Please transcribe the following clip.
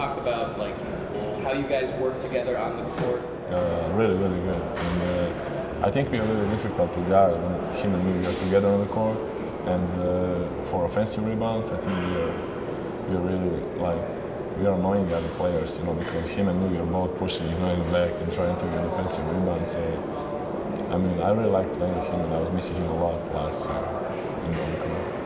talk about like how you guys work together on the court? Really, really good. And I think we are really difficult to guard when him and me are together on the court. And for offensive rebounds, I think we are really like we are annoying other players, because him and me are both pushing, in the back and trying to get offensive rebounds. So I mean, I really like playing with him, and I was missing him a lot last year.